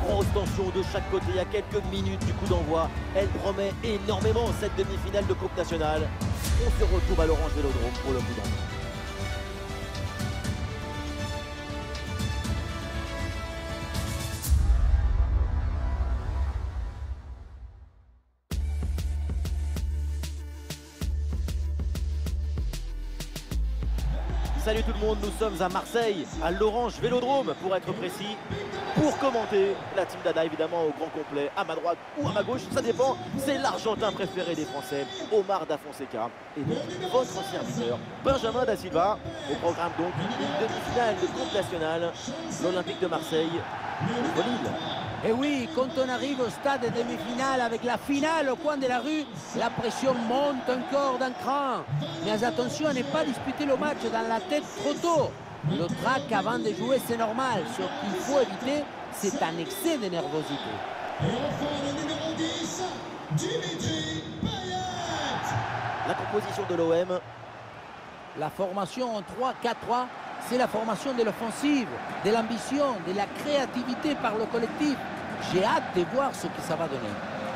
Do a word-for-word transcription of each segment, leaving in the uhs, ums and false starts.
grosse tension de chaque côté. Il y a quelques minutes du coup d'envoi. Elle promet énormément cette demi-finale de Coupe nationale. On se retrouve à l'Orange Vélodrome pour le coup d'envoi. Salut tout le monde, nous sommes à Marseille, à l'Orange Vélodrome pour être précis, pour commenter la team Dada évidemment au grand complet, à ma droite ou à ma gauche, ça dépend, c'est l'Argentin préféré des Français, Omar Da Fonseca, et donc votre serviteur, Benjamin Da Silva. Au programme donc une demi-finale de Coupe nationale, l'Olympique de Marseille, au Lille. Et oui, quand on arrive au stade de demi-finale avec la finale au coin de la rue, la pression monte encore d'un cran. Mais attention à ne pas disputer le match dans la tête trop tôt. Le trac avant de jouer, c'est normal. Ce qu'il faut éviter, c'est un excès de nervosité. Et enfin, le numéro dix, Dimitri Payet. La composition de l'O M. La formation en trois quatre trois, c'est la formation de l'offensive, de l'ambition, de la créativité par le collectif. J'ai hâte de voir ce que ça va donner.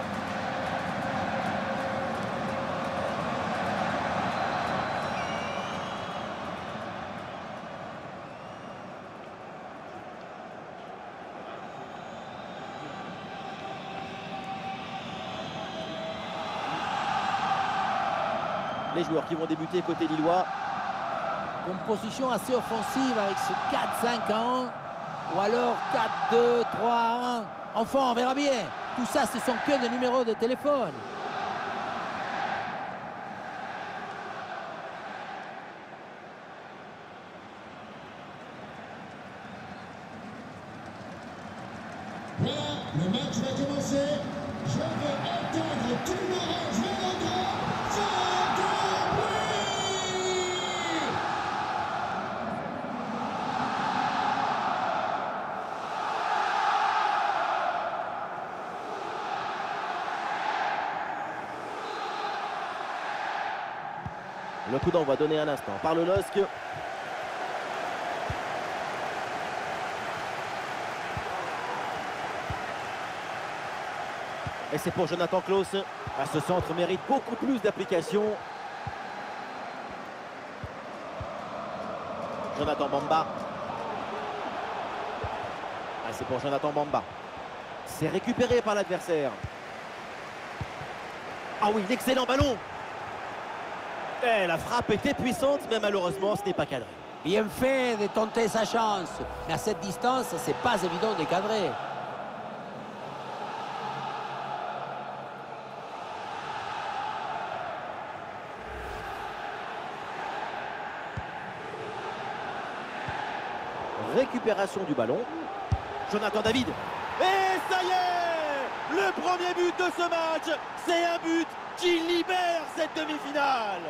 Les joueurs qui vont débuter côté lillois. Composition assez offensive avec ce quatre cinq un ou alors quatre deux trois un. Enfin, on verra bien. Tout ça, ce sont que des numéros de téléphone. Voilà, le match va commencer. Je veux entendre tout l'Orange Vélodrome faire du bruit. Le coup d'envoi donné un instant par le L O S C. Et c'est pour Jonathan Klaus. Ah, ce centre mérite beaucoup plus d'application. Jonathan Bamba. Ah, c'est pour Jonathan Bamba. C'est récupéré par l'adversaire. Ah oui, l'excellent ballon. Et la frappe était puissante, mais malheureusement, ce n'est pas cadré. Bien fait de tenter sa chance. Mais à cette distance, c'est pas évident de cadrer. Récupération du ballon. Jonathan David. Et ça y est! Le premier but de ce match, c'est un but qui libère cette demi-finale.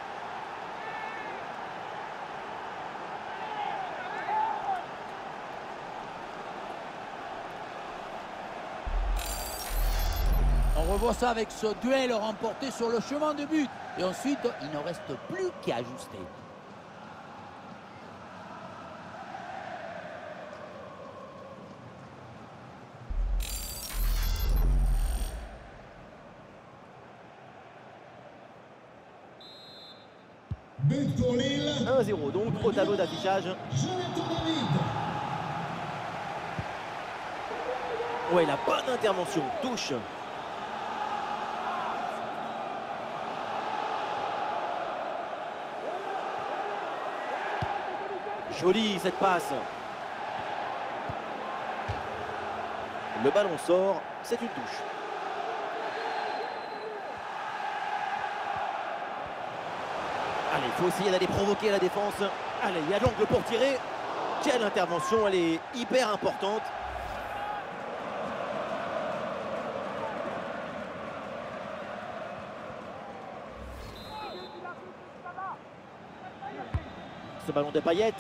On revoit ça avec ce duel remporté sur le chemin de but. Et ensuite, il ne reste plus qu'à ajuster. But pour Lille. un zéro donc au tableau d'affichage. Jonathan David. Ouais, la bonne intervention, touche. Jolie cette passe. Le ballon sort, c'est une touche. Allez, il faut essayer d'aller provoquer la défense. Allez, il y a l'angle pour tirer. Quelle intervention, elle est hyper importante. Ce ballon de Payet.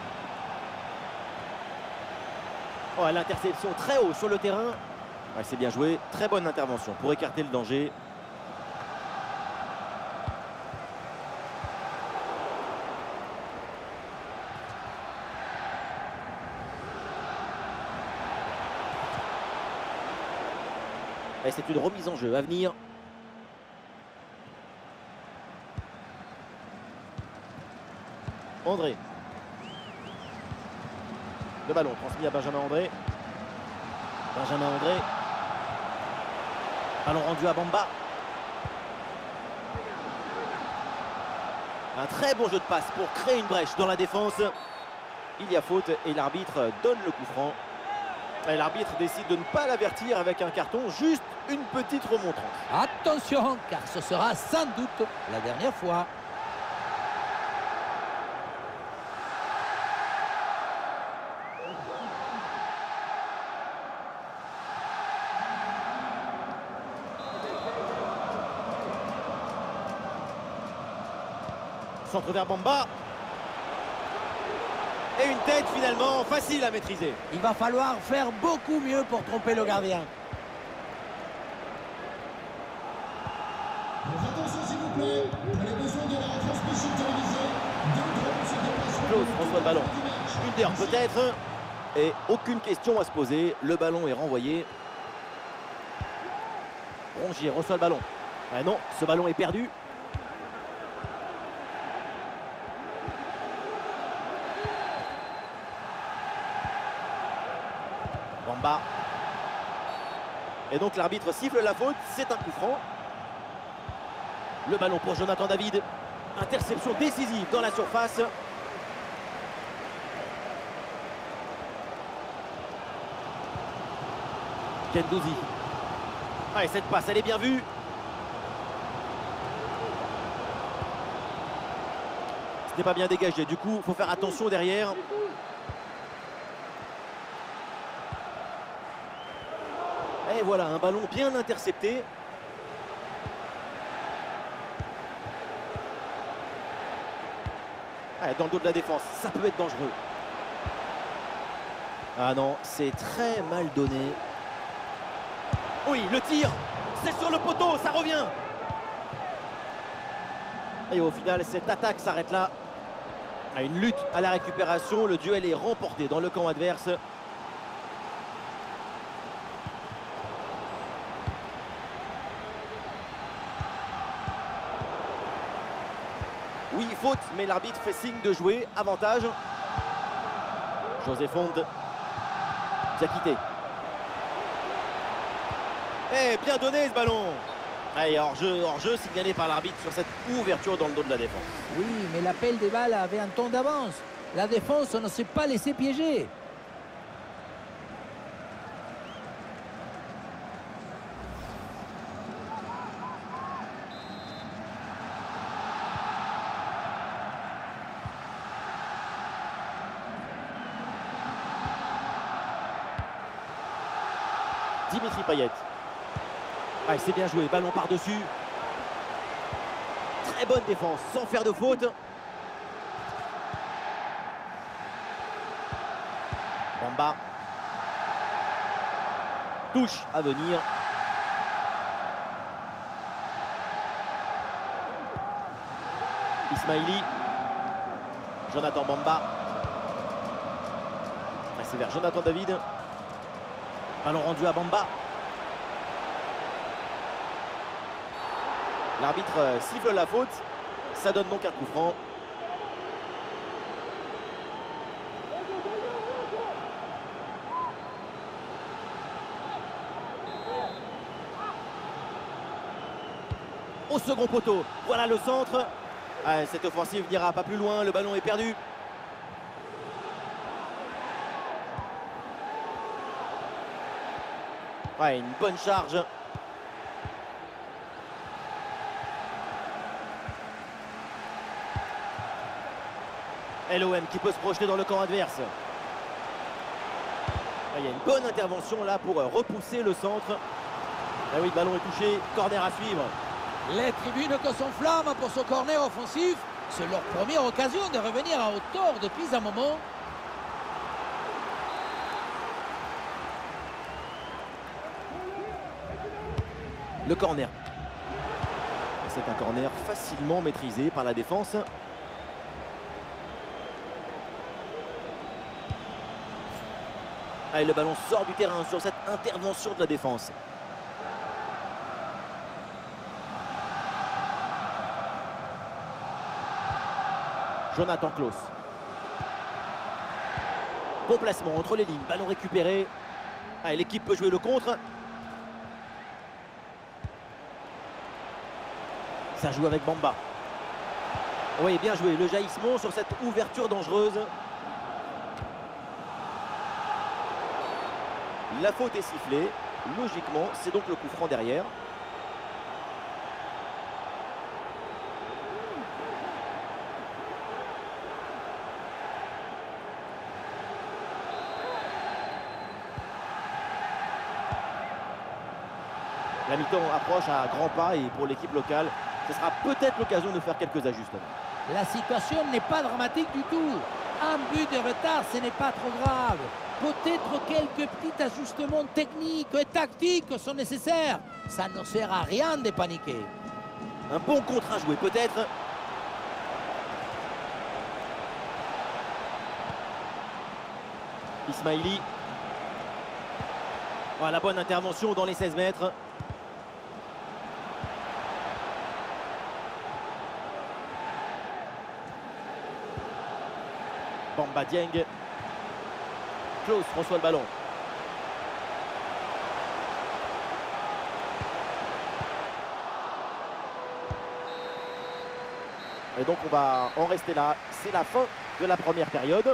Oh, l'interception très haut sur le terrain. Ouais, c'est bien joué. Très bonne intervention pour écarter le danger. Et c'est une remise en jeu à venir. André. Le ballon transmis à Benjamin André. Benjamin André. Ballon rendu à Bamba. Un très bon jeu de passe pour créer une brèche dans la défense. Il y a faute et l'arbitre donne le coup franc. Et l'arbitre décide de ne pas l'avertir avec un carton, juste une petite remontrance. Attention, car ce sera sans doute la dernière fois. Centre vers Bamba. Et une tête finalement facile à maîtriser. Il va falloir faire beaucoup mieux pour tromper le gardien. Attention s'il vous plaît, pour les besoins de la retransmission télévisée, deux drones se déplacent. Klose reçoit le ballon. Une heure peut-être. Et aucune question à se poser. Le ballon est renvoyé. Rongier reçoit le ballon. Ah non, ce ballon est perdu. Bamba. Et donc l'arbitre siffle la faute, c'est un coup franc. Le ballon pour Jonathan David. Interception décisive dans la surface. Gendouzi. Ah, et cette passe, elle est bien vue. Ce n'est pas bien dégagé, du coup, il faut faire attention derrière. Et voilà, un ballon bien intercepté. Ah, dans le dos de la défense, ça peut être dangereux. Ah non, c'est très mal donné. Oui, le tir, c'est sur le poteau, ça revient. Et au final, cette attaque s'arrête là. À une lutte à la récupération, le duel est remporté dans le camp adverse. Oui, faute, mais l'arbitre fait signe de jouer. Avantage. José Fonde. Diakité. Eh, bien donné ce ballon. Allez, hors-jeu, hors-jeu, signalé par l'arbitre sur cette ouverture dans le dos de la défense. Oui, mais l'appel des balles avait un ton d'avance. La défense ne s'est pas laissée piéger. Dimitri Payet. Ah, c'est bien joué, ballon par-dessus. Très bonne défense, sans faire de faute. Bamba. Touche à venir. Ismaili. Jonathan Bamba. Ah, c'est vers Jonathan David. Ballon rendu à Bamba. L'arbitre siffle la faute. Ça donne donc un coup franc. Au second poteau. Voilà le centre. Ah, cette offensive n'ira pas plus loin. Le ballon est perdu. Ouais, une bonne charge. L O M qui peut se projeter dans le camp adverse. Il y a une bonne intervention là pour repousser le centre. Ah oui, le ballon est touché. Corner à suivre. Les tribunes que s'enflamment pour ce corner offensif. C'est leur première occasion de revenir à hauteur depuis un moment. Le corner. C'est un corner facilement maîtrisé par la défense. Allez, le ballon sort du terrain sur cette intervention de la défense. Jonathan Klaus. Bon placement entre les lignes, ballon récupéré. Ah, l'équipe peut jouer le contre. Ça joue avec Bamba. Oui, bien joué, le jaillissement sur cette ouverture dangereuse. La faute est sifflée. Logiquement, c'est donc le coup franc derrière. La mi-temps approche à grands pas et pour l'équipe locale, ce sera peut-être l'occasion de faire quelques ajustements. La situation n'est pas dramatique du tout. Un but de retard, ce n'est pas trop grave. Peut-être quelques petits ajustements techniques et tactiques sont nécessaires. Ça ne sert à rien de paniquer. Un bon contre à jouer peut-être. Ismaili. Voilà, la bonne intervention dans les seize mètres. Bamba Dieng. Klaus reçoit le ballon. Et donc on va en rester là. C'est la fin de la première période.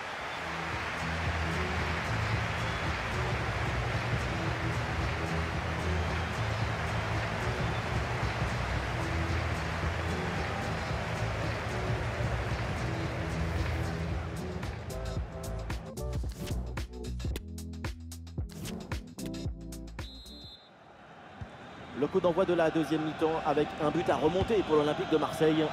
Le coup d'envoi de la deuxième mi-temps avec un but à remonter pour l'Olympique de Marseille.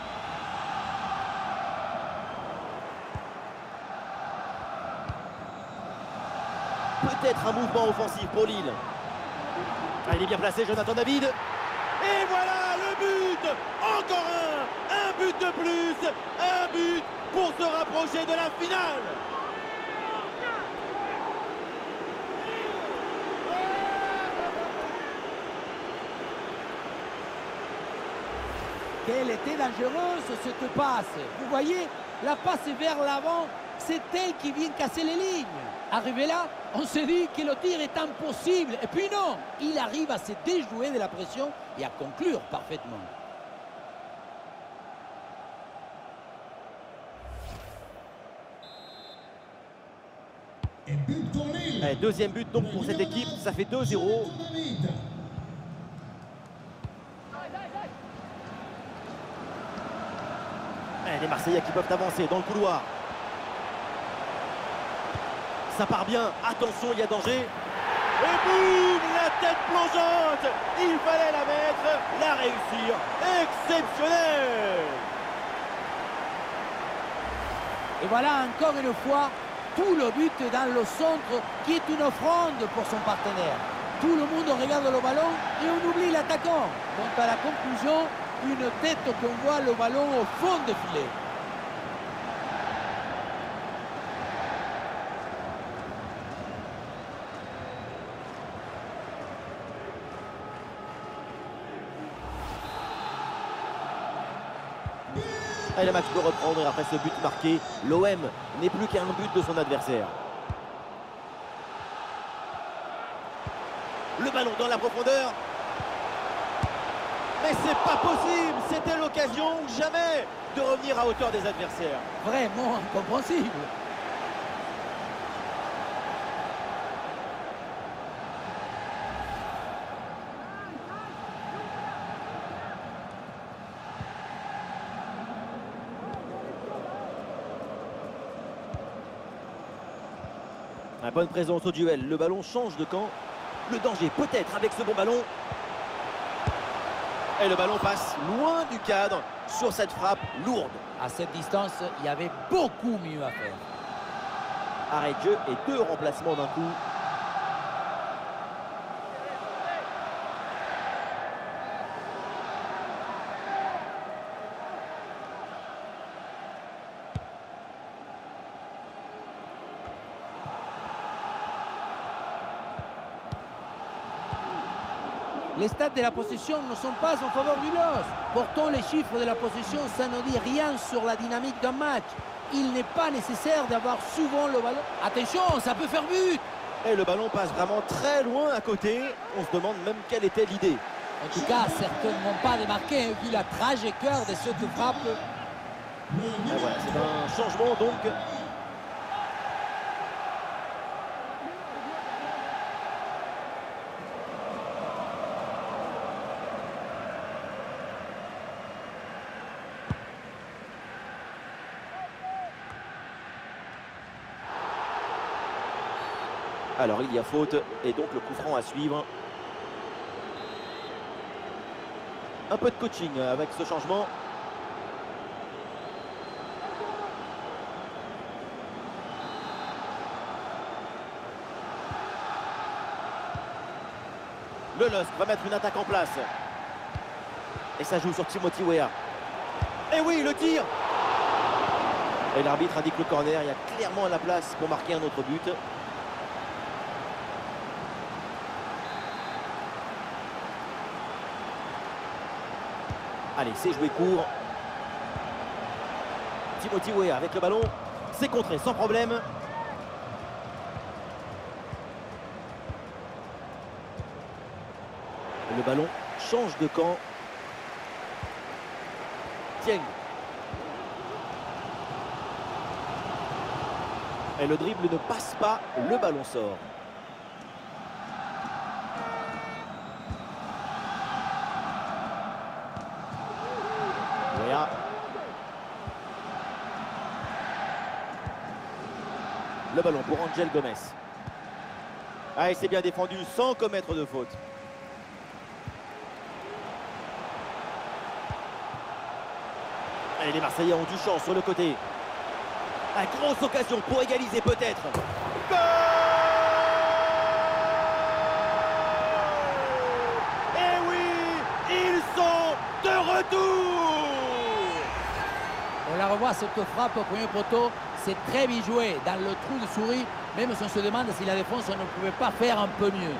Peut-être un mouvement offensif pour Lille. Ah, il est bien placé, Jonathan David. Et voilà le but. Encore un. Un but de plus. Un but pour se rapprocher de la finale. Quelle était dangereuse cette passe. Vous voyez, la passe vers l'avant, c'est elle qui vient casser les lignes. Arrivé là, on se dit que le tir est impossible. Et puis non, il arrive à se déjouer de la pression et à conclure parfaitement. Et but pour Lille. Allez, deuxième but donc pour cette équipe, ça fait deux zéro. Les Marseillais qui peuvent avancer dans le couloir. Ça part bien. Attention, il y a danger. Et boum, la tête plongeante. Il fallait la mettre, la réussir. Exceptionnel. Et voilà encore une fois tout le but dans le centre qui est une offrande pour son partenaire. Tout le monde regarde le ballon et on oublie l'attaquant. Donc à la conclusion, une tête qu'on voit le ballon au fond de filet. Et le match peut reprendre après ce but marqué. L'O M n'est plus qu'à un but de son adversaire. Le ballon dans la profondeur. Mais c'est pas possible. C'était l'occasion ou jamais de revenir à hauteur des adversaires. Vraiment incompréhensible. La bonne présence au duel. Le ballon change de camp. Le danger peut-être avec ce bon ballon. Et le ballon passe loin du cadre sur cette frappe lourde. À cette distance, il y avait beaucoup mieux à faire. Arrêt de jeu et deux remplacements d'un coup. Les stats de la possession ne sont pas en faveur du L O S. Pourtant, les chiffres de la possession, ça ne dit rien sur la dynamique d'un match. Il n'est pas nécessaire d'avoir souvent le ballon. Attention, ça peut faire but. Et le ballon passe vraiment très loin à côté. On se demande même quelle était l'idée. En tout cas, certainement pas démarqué, hein, vu la trajectoire de cette frappe. Et voilà, c'est un changement donc. Alors il y a faute et donc le coup franc à suivre. Un peu de coaching avec ce changement. Le L O S va mettre une attaque en place. Et ça joue sur Timothy Weah. Et oui, le tir. Et l'arbitre indique le corner. Il y a clairement la place pour marquer un autre but. Allez, c'est joué court. Timothy Weah avec le ballon. C'est contré sans problème. Le ballon change de camp. Tiens. Et le dribble ne passe pas. Le ballon sort. Weah. Le ballon pour Angel Gomez. Ah, et c'est bien défendu sans commettre de faute. Et les Marseillais ont du champ sur le côté. La grosse occasion pour égaliser peut-être. Goal! Et oui, ils sont de retour. On la revoit, cette frappe au premier poteau. C'est très bien joué dans le trou de souris. Même si on se demande si la défense ne pouvait pas faire un peu mieux.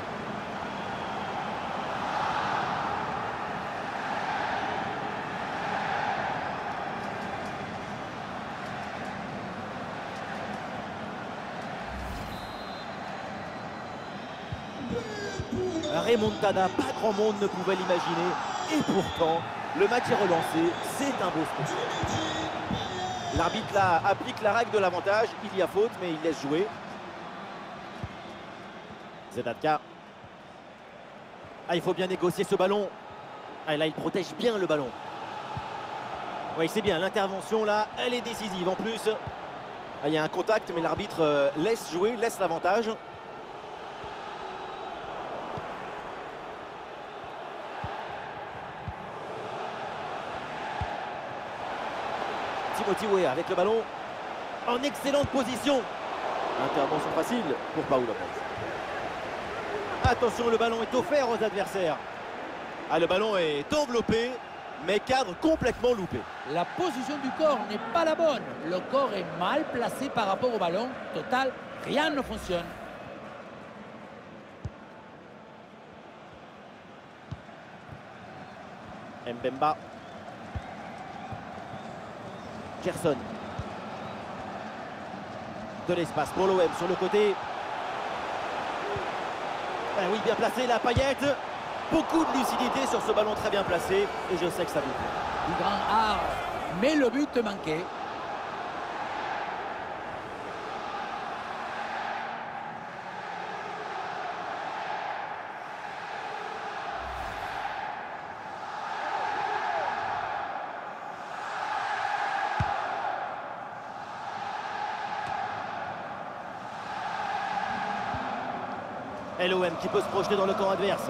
La remontada, pas grand monde ne pouvait l'imaginer. Et pourtant, le match est relancé. C'est un beau spectacle. L'arbitre là applique la règle de l'avantage. Il y a faute, mais il laisse jouer. Zedatka. Ah, il faut bien négocier ce ballon. Ah, et là, il protège bien le ballon. Oui, c'est bien. L'intervention là, elle est décisive. En plus, ah, il y a un contact, mais l'arbitre euh, laisse jouer, laisse l'avantage. Timothy Weah avec le ballon en excellente position. Intervention facile pour Paul Lopez. Attention, le ballon est offert aux adversaires. Ah, le ballon est enveloppé, mais cadre complètement loupé. La position du corps n'est pas la bonne. Le corps est mal placé par rapport au ballon. Total, rien ne fonctionne. Mbemba. Gerson. De l'espace pour l'O M sur le côté. Ben oui, bien placé, la paillette. Beaucoup de lucidité sur ce ballon très bien placé. Et je sais que ça vous plaît. Du grand art, mais le but manquait. Et l'O M qui peut se projeter dans le camp adverse.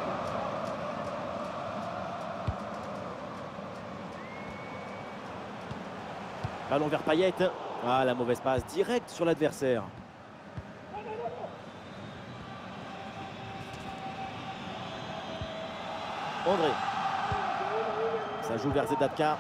Ballon vers Payet. Ah, la mauvaise passe directe sur l'adversaire. André. Ça joue vers Zedatka.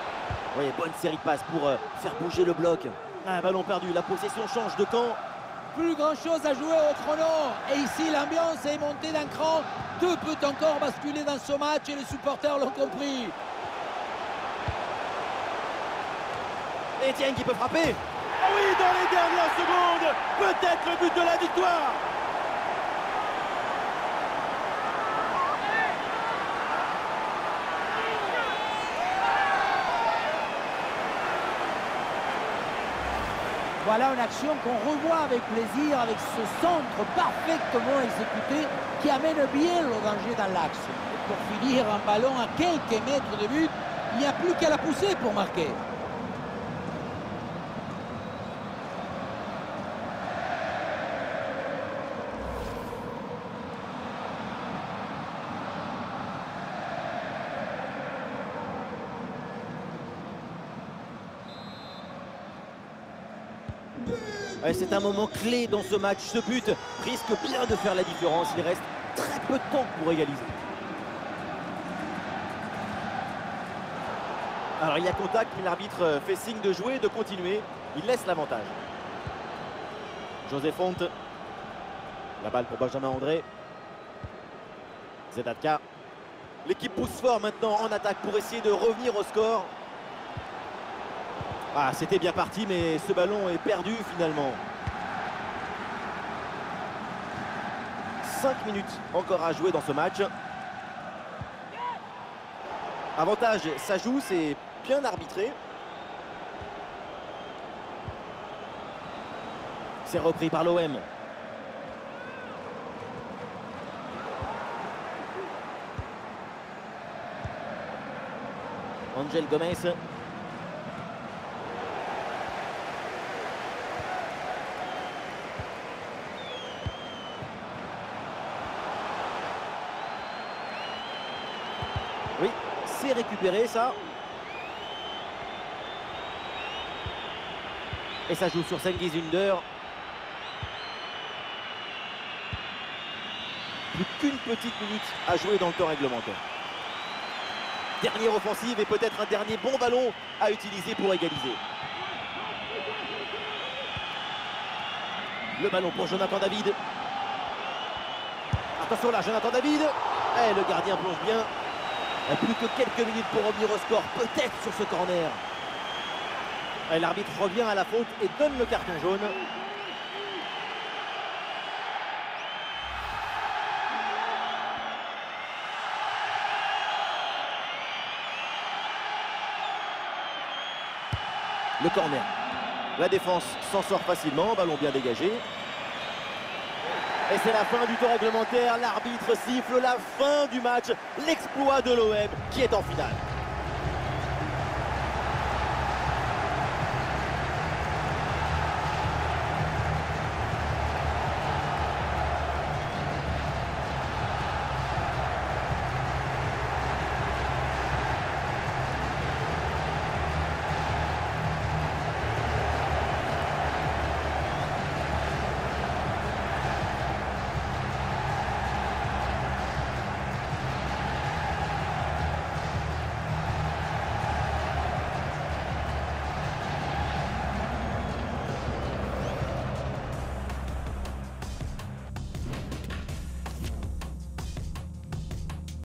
Oui, bonne série de passes pour euh, faire bouger le bloc. Ah, ballon perdu, la possession change de camp. plus grand chose à jouer au chrono. Et ici, l'ambiance est montée d'un cran. Tout peut encore basculer dans ce match et les supporters l'ont compris. Etienne qui peut frapper. Oh oui, dans les dernières secondes, peut-être le but de la victoire. Voilà une action qu'on revoit avec plaisir, avec ce centre parfaitement exécuté qui amène bien le danger dans l'axe. Pour finir, un ballon à quelques mètres de but, il n'y a plus qu'à la pousser pour marquer. C'est un moment clé dans ce match. Ce but risque bien de faire la différence. Il reste très peu de temps pour égaliser. Alors il y a contact, mais l'arbitre fait signe de jouer, de continuer. Il laisse l'avantage. José Fonte. La balle pour Benjamin André. Zedatka. L'équipe pousse fort maintenant en attaque pour essayer de revenir au score. Ah, c'était bien parti, mais ce ballon est perdu finalement. cinq minutes encore à jouer dans ce match. Avantage, ça joue, c'est bien arbitré. C'est repris par l'O M. Angel Gomez. Oui, c'est récupéré ça. Et ça joue sur Cengiz Ünder. Plus qu'une petite minute à jouer dans le temps réglementaire. Dernière offensive et peut-être un dernier bon ballon à utiliser pour égaliser. Le ballon pour Jonathan David. Attention là, Jonathan David. Et le gardien plonge bien. Et plus que quelques minutes pour revenir au score, peut-être sur ce corner. L'arbitre revient à la faute et donne le carton jaune. Le corner. La défense s'en sort facilement, ballon bien dégagé. Et c'est la fin du temps réglementaire, l'arbitre siffle la fin du match, l'exploit de l'O M qui est en finale.